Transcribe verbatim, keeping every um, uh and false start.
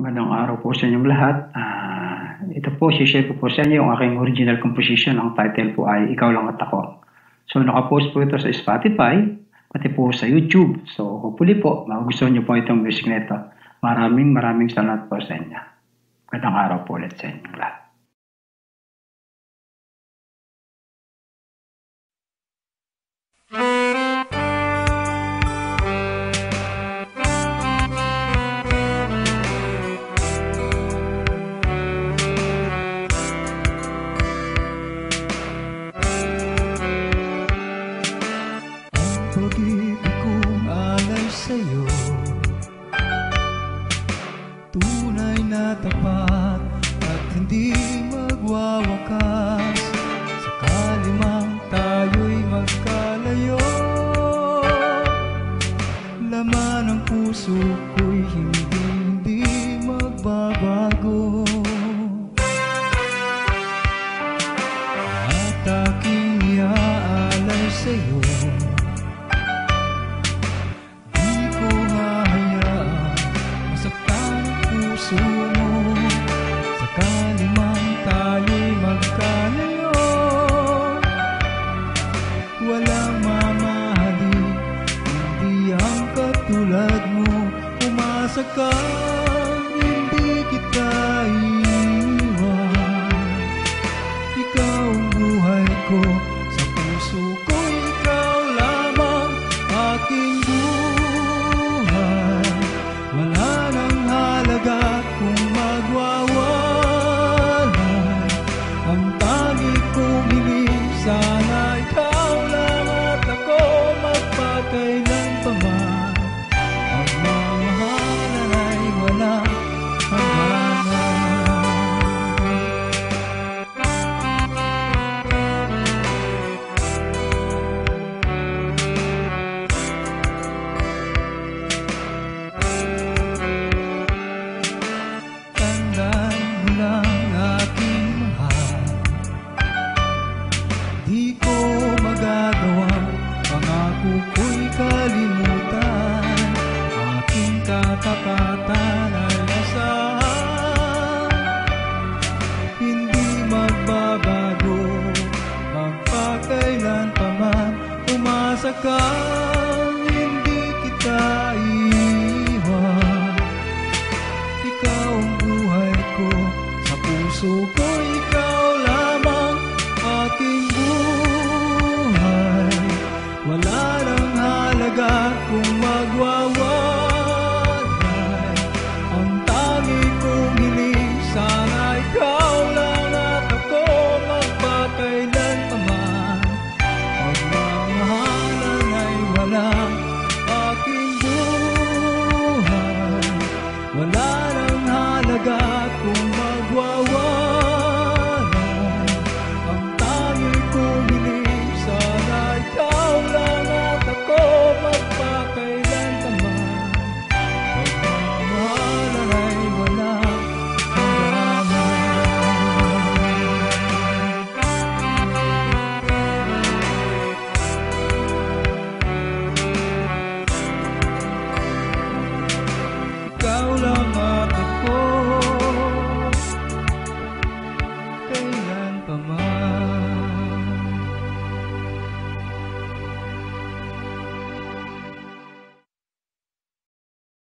Magandang araw po sa inyong lahat. Ah, ito po, share ko po sa inyo yung aking original composition. Ang title po ay Ikaw Lang at Ako. So, nakapost po ito sa Spotify, pati po sa YouTube. So, hopefully po, magustuhan niyo po itong music nito. Maraming maraming salamat po sa inyo. Magandang araw po ulit sa inyong lahat. Pag-ibig kong alay sa'yo, tunay na tapat at hindi magwawakas. Sakali mang tayo'y magkalayo, laman ng puso ko'y hindi, hindi magbabago. At aking iaalay sa'yo, sakali mang tayo'y magkalayo, walang mamahalin, hindi ang katulad mo. Umasa ka